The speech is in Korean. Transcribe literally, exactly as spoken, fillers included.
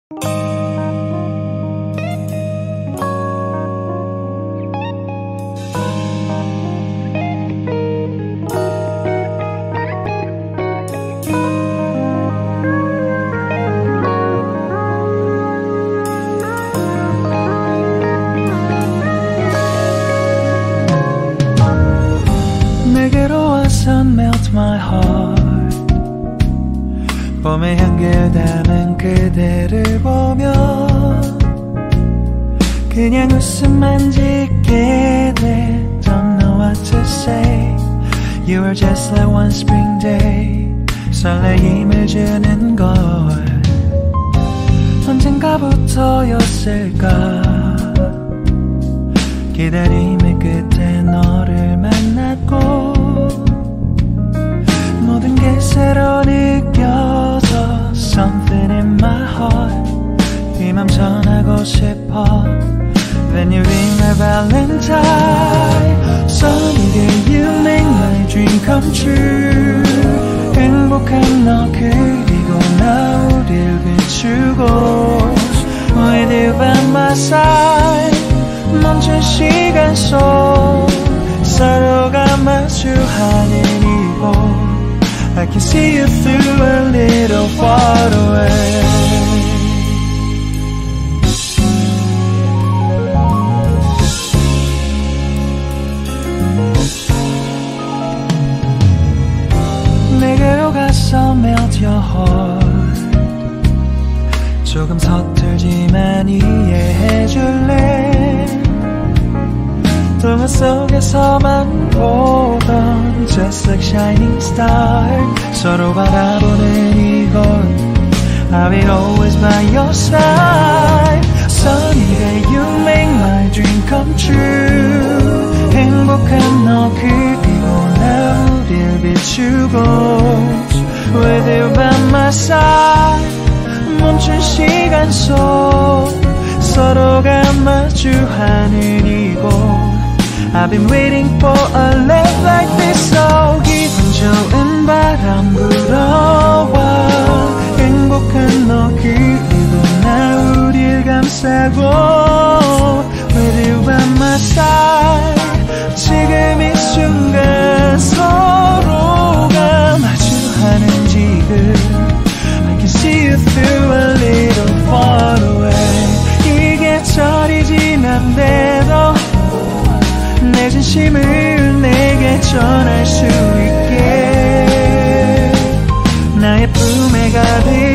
Melt my heart. 봄의 향기를 담은 그대를 보며 그냥 웃음만 짓게 돼. Don't know what to say. You are just like one spring day. 설레임을 주는 걸 언젠가부터였을까. 기다림의 끝에 너를 만났고 모든 게 새로 느껴져. Something in my heart. 이 맘 전하고 싶어. Then you ring my valentine. Sunny day you make my dream come true. 행복한 너 그리고 나 우릴 비추고 With you by my side. 멈춘 시간 속 서로가 마주하는 이곳 I can see you through a little far away. 내게로 가서 melt your heart. 조금 서툴지만 이해해줄래. 동화 속에서만 보던 Just like shining star. 서로 바라보는 이곳 I will always by your side. Sunny day you make my dream come true. 행복한 너 그리고 나 우릴 비추고 With you by my side. 멈춘 시간 속 서로가 마주하는 이곳 I've been waiting for a love like this. So 기분 좋은 바람 불어와 행복한 너 그리고 나 우릴 감싸고 With you by my side. 지금 이 순간 서로가 마주하는 지금 I can see you through a little far away. 이 계절이 지난데도 내 진심을 내게 전할 수 있게 나의 품에 가득